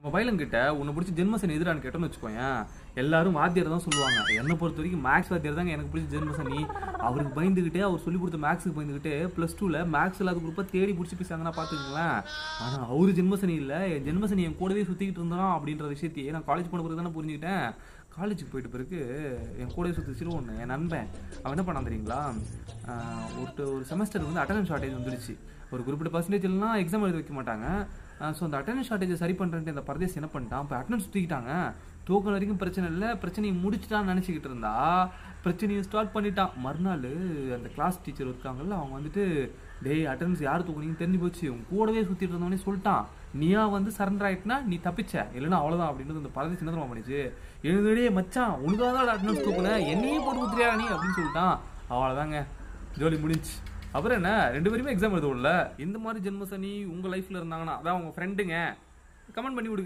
பையன்கிட்ட உன்னை பிடிச்ச ஜென்மசனி எதிரான்னு கேட்டோன்னு வச்சுக்கோயேன், எல்லாரும் வாத்தியார் தான் சொல்லுவாங்க. என்னை பொறுத்த வரைக்கும் மேக்ஸ் வாத்தியார் தாங்க எனக்கு பிடிச்ச ஜென்மசனி. அவருக்கு பயந்துக்கிட்டே, அவர் சொல்லி கொடுத்த மேக்ஸுக்கு பயந்துக்கிட்டே +2ல மேக்ஸ் இல்லாத குரூப்பை தேடி பிடிச்சி பேசாங்கன்னா பார்த்துக்கங்களேன். ஆனால் அவரு ஜென்மசனி இல்லை, என் ஜென்மசனி என் கூடவே சுற்றிக்கிட்டு இருந்தான் அப்படின்ற விஷயத்தையே நான் காலேஜ் போன பிறகு தானே புரிஞ்சுக்கிட்டேன். காலேஜுக்கு போயிட்ட பிறகு என் கூடவே சுற்றிச்சிட்டு ஒன்று என் நண்பன் அவன் என்ன பண்ணான் தெரியுங்களா, ஒரு செமஸ்டர் வந்து அட்டெண்டன்ஸ் ஷார்ட்டேஜ் வந்துடுச்சு. ஒரு குறிப்பிட்ட பர்சன்டேஜ் எல்லாம் எக்ஸாம் எழுத வைக்க மாட்டாங்க. ஸோ அந்த அட்டெண்டன்ஸ் ஷார்ட்டேஜை சரி பண்ணுறேன்ட்டு அந்த பரதேசி என்ன பண்ணிட்டான், இப்போ அட்டெண்டன்ஸ் சுற்றிக்கிட்டாங்க. டோக்கன் வரைக்கும் பிரச்சனை இல்லை, பிரச்சனையை முடிச்சுட்டான்னு நினச்சிக்கிட்டு இருந்தா பிரச்சனையை ஸ்டார்ட் பண்ணிட்டான். மறுநாள் அந்த கிளாஸ் டீச்சர் இருக்காங்கல்ல, அவங்க வந்துட்டு டேய் அட்டெண்டன்ஸ் யார் தூக்குனீங்கன்னு தெரிஞ்சு போச்சு, உங்க கூடவே சுற்றிட்டு இருந்தவனே சொல்லிட்டான், நீயா வந்து சரண்டர் ஆகிட்டுனா நீ தப்பிச்ச, இல்லைன்னா அவ்வளோதான் அப்படின்றது அந்த பரதேசி என்ன தெரியுமா பண்ணிச்சு, எழுதுடே மச்சான் உனக்காக தான் அட்டெண்டன்ஸ் தூக்குனேன், என்னையே போட்டு குத்துறியா நீ அப்படின்னு சொல்லிட்டான். அவ்வளோதாங்க, ஜோலி முடிஞ்சு. அப்புறம் என்ன, 2 பேருமே எக்ஸாம் எழுதவில்ல. இந்த மாதிரி ஜென்மசனி உங்கள் லைஃப்பில் இருந்தாங்கன்னா, அதான் உங்கள் ஃப்ரெண்டுங்க, கமெண்ட் பண்ணி விடுங்க.